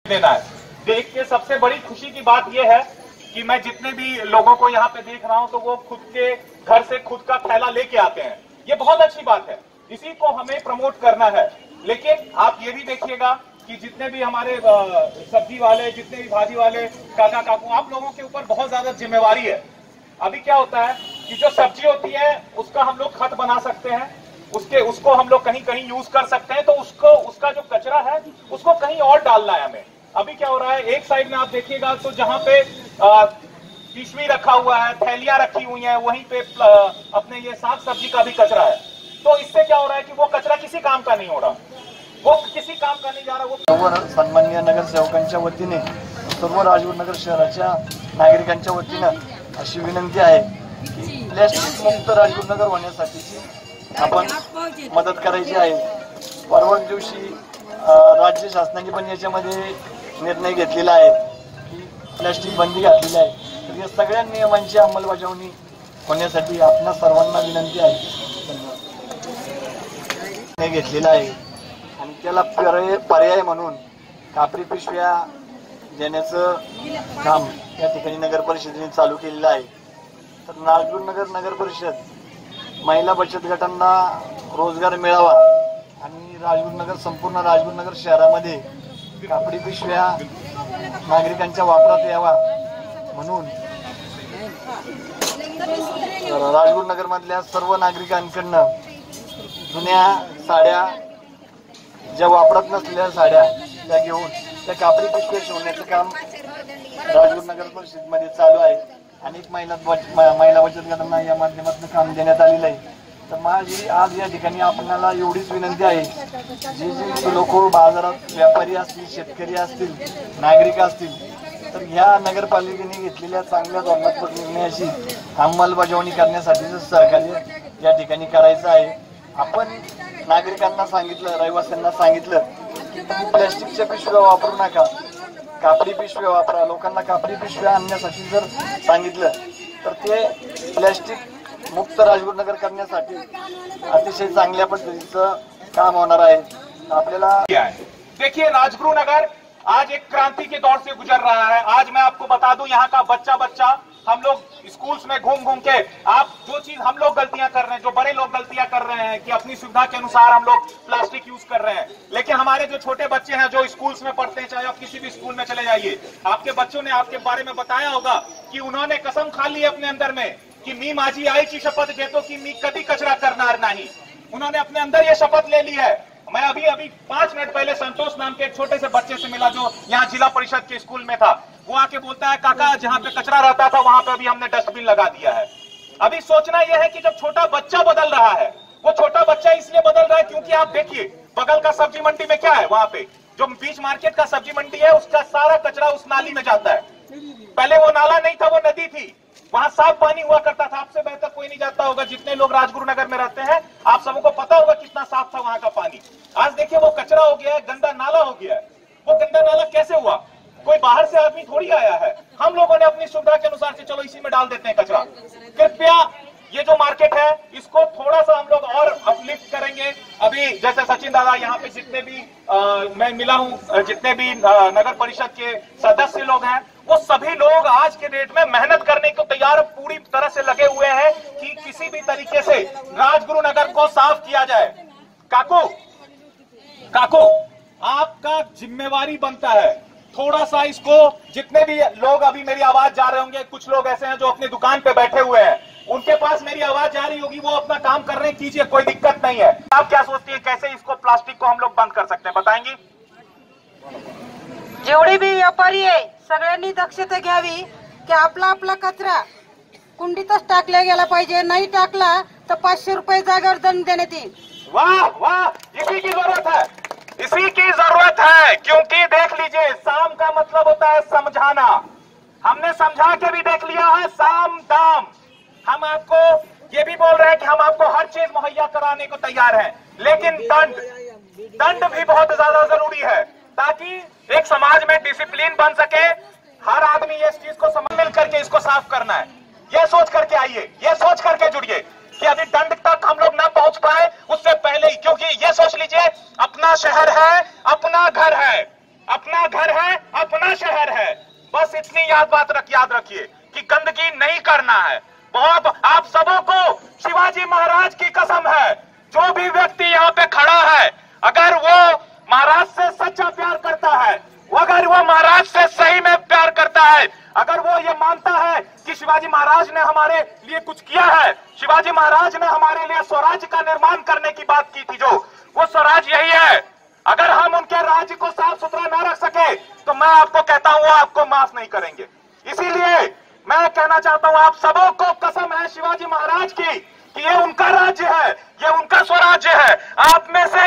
देना है। देख के सबसे बड़ी खुशी की बात यह है कि मैं जितने भी लोगों को यहाँ पे देख रहा हूँ तो वो खुद के घर से खुद का थैला लेके आते हैं। ये बहुत अच्छी बात है, इसी को हमें प्रमोट करना है। लेकिन आप ये भी देखिएगा कि जितने भी हमारे सब्जी वाले, जितने भी भाजी वाले काका काकू, आप लोगों के ऊपर बहुत ज्यादा जिम्मेवारी है। अभी क्या होता है कि जो सब्जी होती है उसका हम लोग खत बना सकते हैं, उसको हम लोग कहीं कहीं यूज कर सकते हैं, तो उसका जो कचरा है उसको कहीं और डालना है हमें। अभी क्या हो रहा है, एक साइड में आप देखिएगा तो जहां पे पिशवी रखा हुआ है, थैलियां रखी हुई हैं, वहीं पे अपने ये साग सब्जी का भी कचरा है। तो इससे क्या हो रहा है कि वो कचरा किसी काम का नहीं हो रहा, वो किसी काम का नहीं जा रहा। वो सन्माननीय नगरसेवकांच्या वतीने सर्व राजगुरुनगर शहराच्या नागरिकांच्या वतीनं अशी विनंती आहे की प्लॅस्टिक मुक्त राजगुरुनगर होण्यासाठीची आपण मदत करायची आहे। परवा दिवशी राज्य शासनाने पण याच्यामध्ये निर्णय घेतलेला आहे की प्लॅस्टिक बंदी घातलेली आहे। तर या सगळ्या नियमांची अंमलबजावणी होण्यासाठी आपणा सर्वांना विनंती आहे घेतलेला आहे आणि त्याला पर्याय म्हणून कापडी पिशव्या देण्याचं काम या ठिकाणी नगर परिषदेने चालू केलेलं आहे। तर राजगुरुनगर नगर परिषद महिला बचत गटांना रोजगार मिळावा आणि राजगुरुनगर संपूर्ण राजगुरुनगर शहरामध्ये कापडी पिशव्या नागरिकांच्या वापरात यावा म्हणून राजगुरुनगर मधल्या सर्व नागरिकांकडनं जुन्या साड्या, ज्या वापरात नसलेल्या साड्या त्या घेऊन त्या कापडी पिशव्या शिवण्याचं काम राजगुरुनगर परिषदेमध्ये चालू आहे। अनेक महिला बचत गटांना या माध्यमातून काम देण्यात आलेलं आहे। तर माझी आज या ठिकाणी आपल्याला एवढीच विनंती आहे, जे लोक बाजारात व्यापारी असतील, शेतकरी असतील, नागरिक असतील, तर ह्या नगरपालिकेने घेतलेल्या चांगल्या धोरणात्मक निर्णयाची अंमलबजावणी करण्यासाठी सहकार्य या ठिकाणी करायचं आहे। आपण नागरिकांना सांगितलं, रहिवाशांना सांगितलं की तुम्ही प्लॅस्टिकच्या पिशव्या वापरू नका, कापडी पिशव्या वापरा। लोकांना कापडी पिशव्या आणण्यासाठी जर सांगितलं तर ते प्लॅस्टिक मुक्त राजगुरुनगर करण्यासाठी अतिशय चांगल्या पद्धतीचं काम होणार आहे। आपल्याला देखिए, राजगुरुनगर आज एक क्रांति के दौर से गुजर रहा है। आज मैं आपको बता दूं, यहाँ का बच्चा हम लोग स्कूल्स में घूम घूम के, आप जो चीज हम लोग गलतियां कर रहे हैं, जो बड़े लोग गलतियां कर रहे हैं कि अपनी सुविधा के अनुसार हम लोग प्लास्टिक यूज कर रहे हैं, लेकिन हमारे जो छोटे बच्चे हैं जो स्कूल्स में पढ़ते हैं, चाहे आप किसी भी स्कूल में चले जाइए, आपके बच्चों ने आपके बारे में बताया होगा कि उन्होंने कसम खा ली अपने अंदर में कि मी माझी आईची शपथ घेतो की मी कभी कचरा करणार नहीं। उन्होंने अपने अंदर ये शपथ ले ली है। मैं अभी 5 मिनट पहले संतोष नाम के एक छोटे से बच्चे से मिला जो यहाँ जिला परिषद के स्कूल में था। वो आके बोलता है, काका जहाँ पे कचरा रहता था वहां पे अभी हमने डस्टबिन लगा दिया है। अभी सोचना यह है कि जब छोटा बच्चा बदल रहा है, वो छोटा बच्चा इसलिए बदल रहा है क्योंकि आप देखिए बगल का सब्जी मंडी में क्या है, वहां पे जो बीच मार्केट का सब्जी मंडी है उसका सारा कचरा उस नाली में जाता है। पहले वो नाला नहीं था, वो नदी थी, वहां साफ पानी हुआ करता था। आपसे बेहतर कोई नहीं जानता होगा, जितने लोग राजगुरुनगर में रहते हैं आप सबको पता होगा कितना साफ था वहां का पानी। आज देखिए वो कचरा हो गया है, गंदा नाला हो गया है। वो गंदा नाला कैसे हुआ? कोई बाहर से आदमी थोड़ी आया है, हम लोगों ने अपनी सुविधा के अनुसार से चलो इसी में डाल देते हैं कचरा। कृपया ये जो मार्केट है इसको थोड़ा सा हम लोग और अपलिफ्ट करेंगे। अभी जैसे सचिन दादा यहाँ पे जितने भी मैं मिला हूँ, जितने भी नगर परिषद के सदस्य लोग हैं, वो सभी लोग आज के डेट में मेहनत करने को तैयार पूरी तरह से लगे हुए हैं कि किसी भी तरीके से राजगुरुनगर को साफ किया जाए। काकू आपका जिम्मेवारी बनता है, थोड़ा सा इसको, जितने भी लोग अभी मेरी आवाज जा रहे होंगे, कुछ लोग ऐसे हैं जो अपनी दुकान पे बैठे हुए हैं, उनके पास मेरी आवाज जा रही होगी, वो अपना काम कर रहे हैं, कीजिए, कोई दिक्कत नहीं है। आप क्या सोचती है कैसे इसको प्लास्टिक को हम लोग बंद कर सकते हैं, बताएंगी? जेवढे भी व्यापारी आहे सगळ्यांनी दक्षता घ्यावी की आपला आपला कचरा कुंडीतच टाकला गेला पाहिजे, नाही टाकला तर 500 रुपये जागेवर दंड देण्यात येईल। वाह वाह, इसी की जरूरत है, इसी की जरूरत है, क्योंकि देख लीजिए साम का मतलब होता है समझाना। हमने समझा के भी देख लिया है, साम दाम। हम आपको ये भी बोल रहे हैं कि हम आपको हर चीज मुहैया कराने को तैयार हैं, लेकिन दंड भी बहुत ज्यादा जरूरी है ताकि एक समाज में डिसिप्लिन बन सके। हर आदमी ये इस चीज को समझ मिल करके इसको साफ करना है, ये सोच करके आइए, ये सोच करके जुड़िए कि अभी दंड तक हम लोग ना पहुंच पाए उससे पहले ही, क्योंकि ये सोच लीजिए अपना शहर है, अपना घर है, अपना घर है, अपना शहर है। बस इतनी याद रखिए कि गंदगी नहीं करना है। बहुत आप सबों को शिवाजी महाराज की कसम है, जो भी व्यक्ति यहाँ पे खड़ा है, अगर वो महाराज से सच्चा प्यार करता है, अगर वो महाराज से सही में प्यार करता है, अगर वो ये मानता है कि शिवाजी महाराज ने हमारे लिए कुछ किया है, शिवाजी महाराज ने हमारे लिए स्वराज्य का निर्माण करने की बात की थी, जो वो स्वराज यही है। अगर हम उनके राज्य को साफ सुथरा ना रख सके तो मैं आपको कहता हूं आपको माफ नहीं करेंगे। इसीलिए मैं कहना चाहता हूं, आप सबों को कसम है शिवाजी महाराज की कि ये उनका राज्य है, ये उनका स्वराज्य है। आप में से